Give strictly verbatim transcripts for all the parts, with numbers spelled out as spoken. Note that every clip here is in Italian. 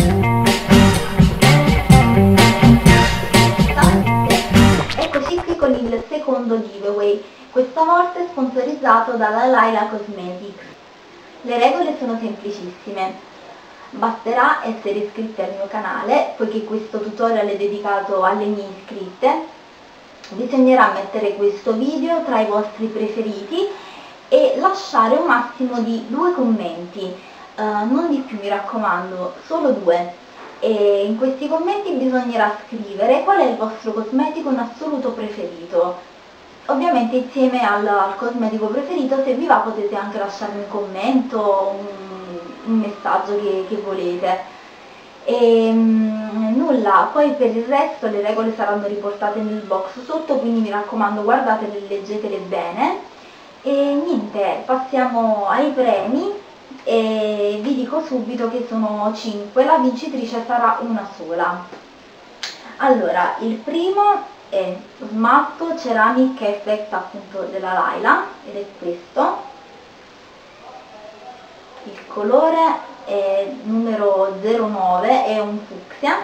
Eccoci qui con il secondo giveaway, questa volta è sponsorizzato dalla Laila Cosmetics. Le regole sono semplicissime, basterà essere iscritti al mio canale, poiché questo tutorial è dedicato alle mie iscritte. Bisognerà mettere questo video tra i vostri preferiti e lasciare un massimo di due commenti, uh, non di più, mi raccomando, solo due. E in questi commenti bisognerà scrivere qual è il vostro cosmetico in assoluto preferito. Ovviamente insieme al, al cosmetico preferito, se vi va, potete anche lasciarmi un commento, un, un messaggio che, che volete. E mh, nulla, poi per il resto le regole saranno riportate nel box sotto, quindi mi raccomando, guardatele e leggetele bene. E niente, passiamo ai premi. E vi dico subito che sono cinque, la vincitrice sarà una sola. Allora, il primo è lo smalto Ceramic Effect, appunto, della Laila, ed è questo. Il colore è numero zero nove, è un fucsia.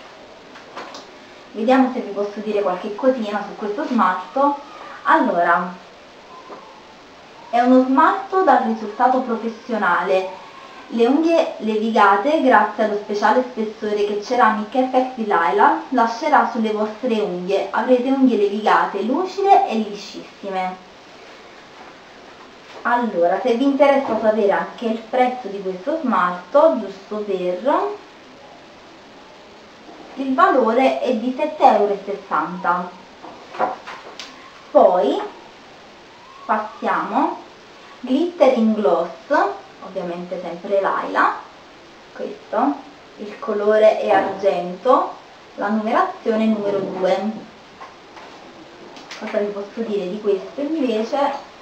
Vediamo se vi posso dire qualche cosina su questo smalto. Allora, è uno smalto dal risultato professionale, le unghie levigate grazie allo speciale spessore che Ceramic Effect di Laila lascerà sulle vostre unghie, avrete unghie levigate, lucide e liscissime. Allora, se vi interessa sapere anche il prezzo di questo smalto, giusto per... il valore è di sette e sessanta euro. Poi passiamo glitter in gloss, ovviamente sempre Laila, questo, il colore è argento, la numerazione è numero due. Cosa vi posso dire di questo invece?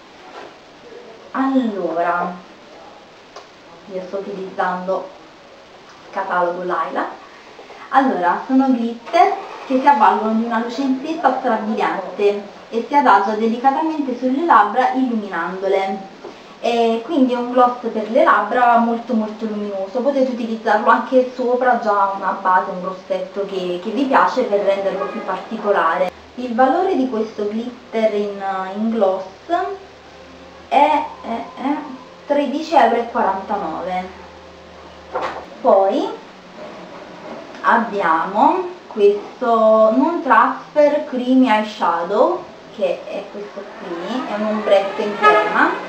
Allora, io sto utilizzando il catalogo Laila. Allora, sono glitter che si avvalgono di una luce intesa strabiliante e si adagia delicatamente sulle labbra illuminandole. E quindi è un gloss per le labbra molto molto luminoso, potete utilizzarlo anche sopra già una base, un rossetto che, che vi piace, per renderlo più particolare. Il valore di questo glitter in, in gloss è, è, è tredici e quarantanove euro. Poi abbiamo questo Non Transfer Creamy Eyeshadow, che è questo qui, è un ombretto in crema.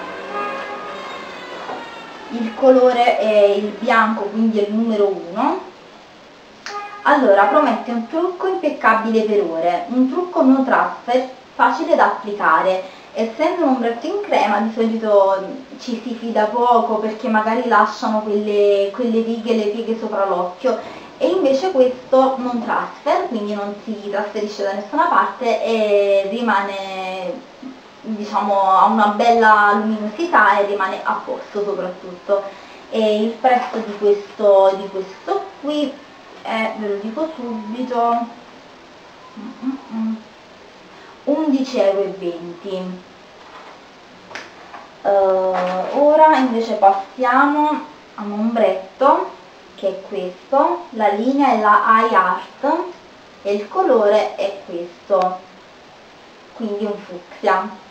Il colore è il bianco, quindi è il numero uno. Allora, promette un trucco impeccabile per ore, un trucco no transfer, facile da applicare. Essendo un ombretto in crema, di solito ci si fida poco perché magari lasciano quelle, quelle righe, le pieghe sopra l'occhio, e invece questo non transfer, quindi non si trasferisce da nessuna parte e rimane, diciamo, ha una bella luminosità e rimane a posto soprattutto. E il prezzo di questo, di questo qui è, ve lo dico subito, undici e venti euro. Uh, ora invece passiamo a un ombretto che è questo, la linea è la Eye Art e il colore è questo, quindi un fucsia.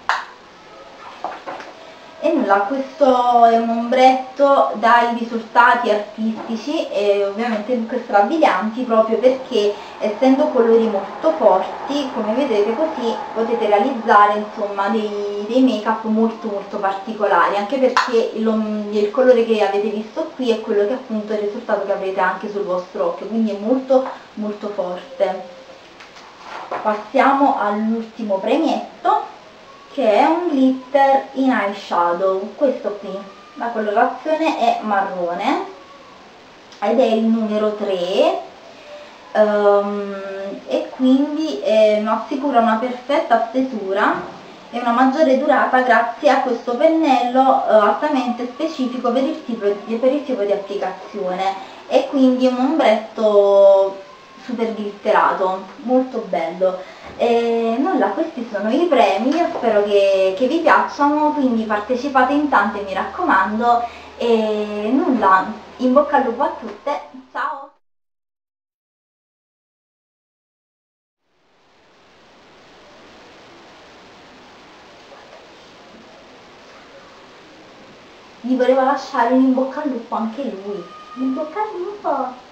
E nulla, questo è un ombretto dai risultati artistici e ovviamente strabilianti, proprio perché essendo colori molto forti, come vedete così, potete realizzare insomma dei, dei make up molto molto particolari, anche perché il, il colore che avete visto qui è quello che appunto è il risultato che avrete anche sul vostro occhio, quindi è molto molto forte. Passiamo all'ultimo premietto, che è un glitter in eyeshadow, questo qui, la colorazione è marrone ed è il numero tre, um, e quindi eh, assicura una perfetta stesura e una maggiore durata grazie a questo pennello eh, altamente specifico per il, tipo di, per il tipo di applicazione, e quindi un ombretto super glitterato, molto bello. E nulla, questi sono i premi, io spero che, che vi piacciono, quindi partecipate in tante, mi raccomando, e nulla, in bocca al lupo a tutte, ciao! gli voleva lasciare un in bocca al lupo anche lui. In bocca al lupo!